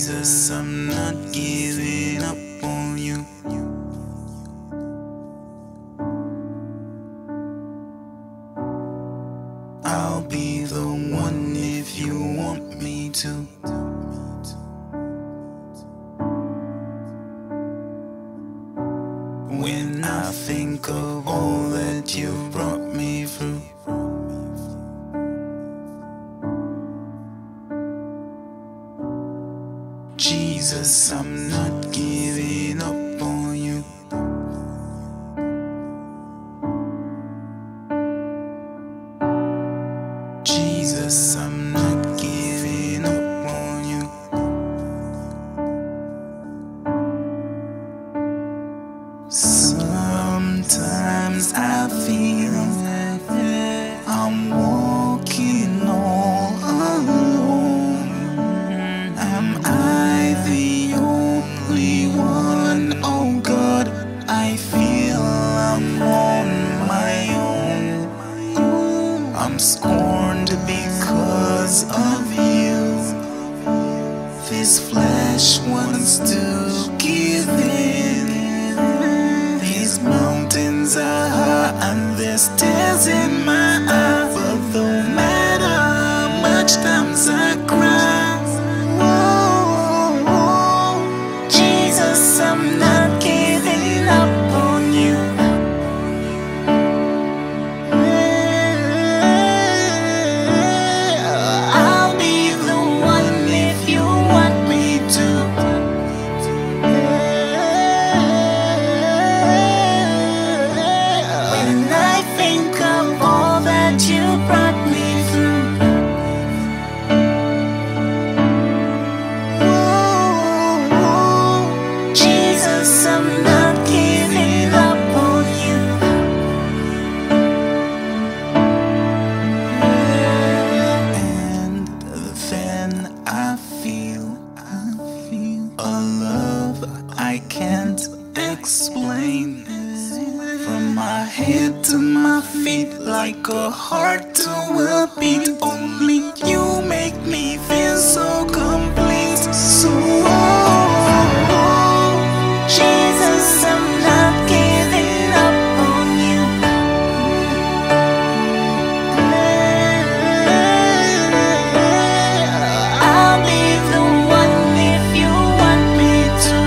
Jesus, I'm not giving up on you. I'll be the one if you want me to. When I think of all that you've brought me through, Jesus, I'm not giving up on you. Jesus, I'm not giving up on you. Sometimes I feel I'm walking all alone. Am I the only one? Oh God, I feel I'm on my own. I'm scorned because of you. This flesh wants to give in. These mountains are high and there's tears in my eyes, but no matter how much times I cry, oh, Jesus, I'm not giving up on you. I'll be the one if you want me to. When I think of all that you brought me through, Jesus, I'm not giving up on you. And then I feel a love I can't explain. From my head to my feet, like a heart to a beat. Only you make me feel so complete. So Jesus, I'm not giving up on you. I'll be the one if you want me to.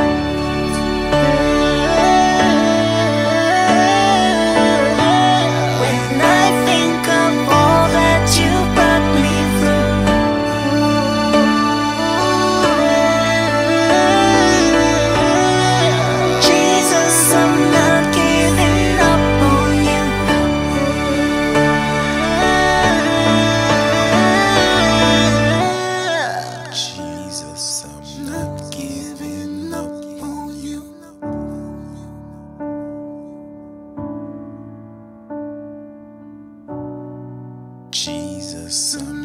When I think of all that you brought me through, Jesus, I'm not giving up on you. Jesus, I'm not giving up on you. Jesus, I'm